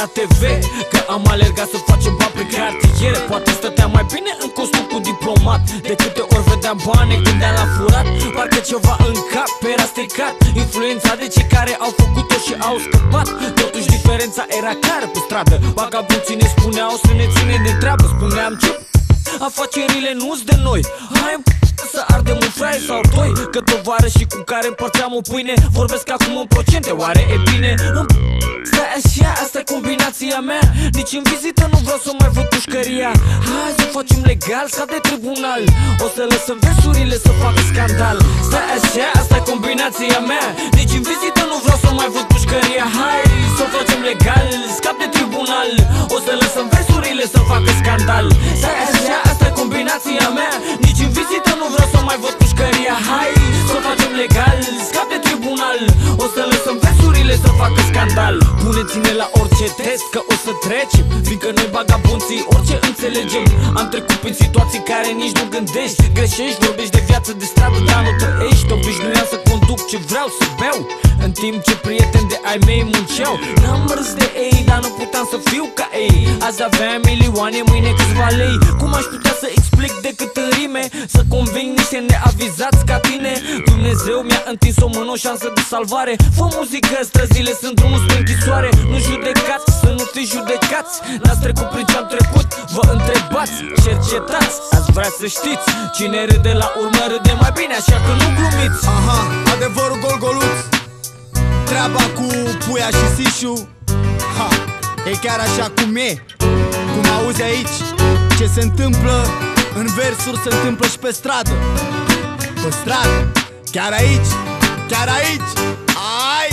la TV, că am alergat să facem bani pe cartiere. Poate stăteam mai bine în costum cu diplomat. De câte ori vedeam bani, gândeam la furat. Parcă ceva în cap era stricat, influența de cei care au făcut-o și au scăpat. Totuși diferența era clară pe stradă. Vagabonții ne spuneau să ne ține de treabă. Spuneam ce afacerile nu-s de noi, hai să ardem un fraier sau doi. Că tovarășii cu care împărțeam o pâine vorbesc acum în procente, oare e bine? Stai așa, asta e combinația mea. Nici în vizită nu vreau să mai văd pușcăria. Hai să facem legal, scap de tribunal. O să lăsăm versurile să facă scandal. Stai așa, asta e combinația mea. Nici în vizită nu vreau să mai văd pușcăria. Hai să facem legal, scap de tribunal. O să lăsăm versurile să facă scandal. Stai așa, asta e combinația mea. Nici în vizită nu vreau să mai văd pușcăria. Hai să facem legal, scap de tribunal. O să lăsăm versurile să facă scandal. Puneți-ne la orice test că o să trecem, fiindcă noi vagabonții orice înțelegem. Am trecut prin situații care nici nu gândești. Greșești, vorbești de viață de stradă, dar nu trăiești. Obișnuiam să conduc ce vreau să beau, în timp ce prieteni de ai mei munceau. N-am râs de ei, dar nu puteam să fiu ca ei. Azi aveam milioane, mâine câțiva lei. Cum aș putea să explic decât în rime, să conving niște neavizați ca tine? Dumnezeu mi-a întins o mână, o șansă de salvare. Fă muzică, străzile sunt drumul spre închisoare. Nu judecați, să nu fiți judecați. N-ați trecut prin ce-am trecut, vă întrebați, cercetați. Ați vrea să știți, cine râde la urmă râde mai bine, așa că nu glumiți. Aha, adevărul golgoluț. Treaba cu Puia și Sișu, ha, e chiar așa cum e. Cum auzi aici, ce se întâmplă în versuri se întâmplă și pe stradă. Pe stradă, chiar aici, chiar aici. Ai!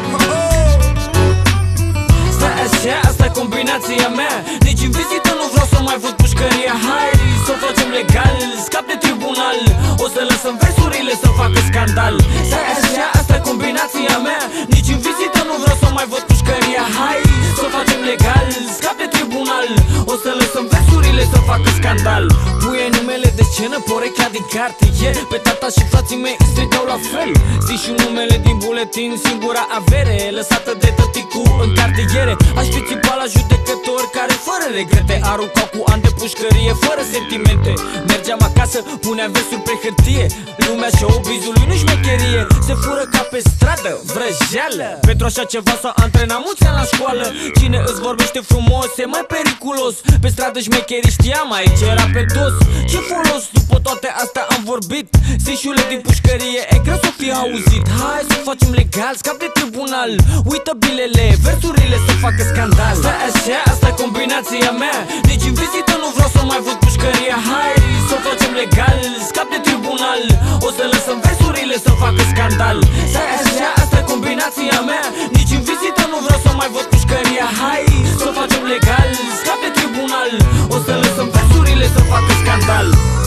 Stai așa, asta e combinația mea. Nici în vizită nu vreau să mai văd pușcăria. Hai să facem legal, scap de tribunal. O să lăsăm versurile să facă scandal. Stai așa, asta e combinația mea. Nici în vizită nu vreau să mai văd pușcăria. Hai să facem legal, scap de tribunal. O să lăsăm versurile să facă scandal. Puie numele de scenă, porechea din cartier. Pe tata și frații mei îi strigau la fel. Știi și numele din buletin, singura avere lăsată de tăticu în cartiere. Aș fi țipat la judecători care fără regrete aruncau cu ani de pușcărie, fără sentimente. Mergeam acasă, puneam versuri pe hârtie. Lumea showbizului nu șmecherie, se fură ca pe stradă, vrăjeală. Pentru așa ceva s-a antrenat mulți ani la școală. Cine îți vorbește frumos e mai periculos. Pe stradă șmecherii știam, aici era pe dos. Ce folos, după toate astea am vorbit. Sișule din pușcărie, e greu să fie auzit. Hai să facem legal, scap de tribunal. Uită bilele, versurile să facă scandal. Stai așa, asta e combinația mea. Nici în vizită nu vreau să mai văd pușcăria. Hai să facem legal, scap de tribunal. O să lăsăm versurile să facă scandal. Stai așa, asta e combinația mea. Nici în vizită nu vreau să mai văd pușcăria. Hai să facem legal, scap de tribunal. O să lăsăm versurile să facă scandal.